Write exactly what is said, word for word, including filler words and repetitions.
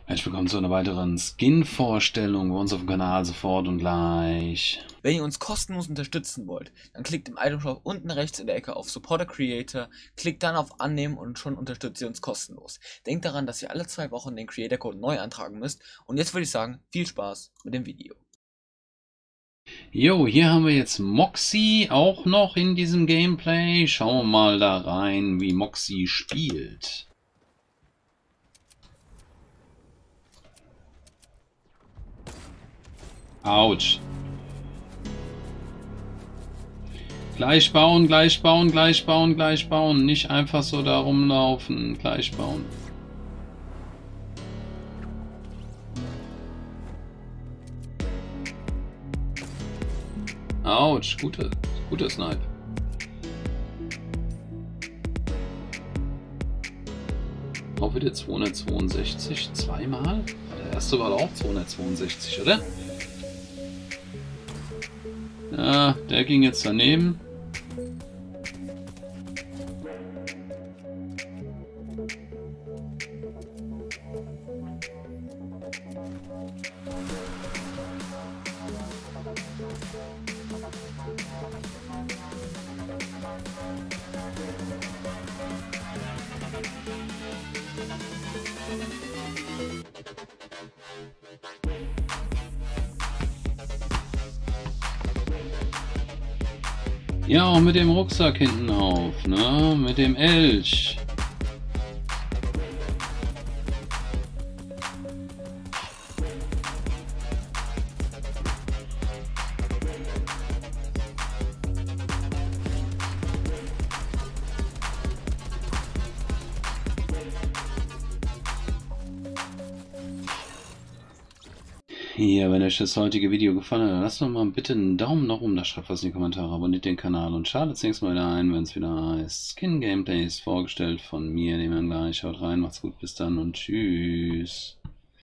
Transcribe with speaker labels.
Speaker 1: Herzlich willkommen zu einer weiteren Skin-Vorstellung bei uns auf dem Kanal, sofort und gleich.
Speaker 2: Wenn ihr uns kostenlos unterstützen wollt, dann klickt im Itemshop unten rechts in der Ecke auf Support a Creator, klickt dann auf Annehmen und schon unterstützt ihr uns kostenlos. Denkt daran, dass ihr alle zwei Wochen den Creator Code neu antragen müsst und jetzt würde ich sagen, viel Spaß mit dem Video.
Speaker 1: Jo, hier haben wir jetzt Moxie auch noch in diesem Gameplay. Schauen wir mal da rein, wie Moxie spielt. Autsch. Gleich bauen, gleich bauen, gleich bauen, gleich bauen. Nicht einfach so da rumlaufen. Gleich bauen. Autsch, gute, gute Snipe. Auch wieder zweihundertzweiundsechzig. Zweimal? Der erste war auch zweihundertzweiundsechzig, oder? Ja, der ging jetzt daneben. Ja, auch mit dem Rucksack hinten auf, ne? Mit dem Elch. Ja, wenn euch das heutige Video gefallen hat, dann lasst doch mal bitte einen Daumen nach oben da, schreibt was in die Kommentare, abonniert den Kanal und schaltet das nächste Mal wieder ein, wenn es wieder heißt Skin Gameplays, vorgestellt von mir, dem Herrn gleich. Haut rein, macht's gut, bis dann und tschüss.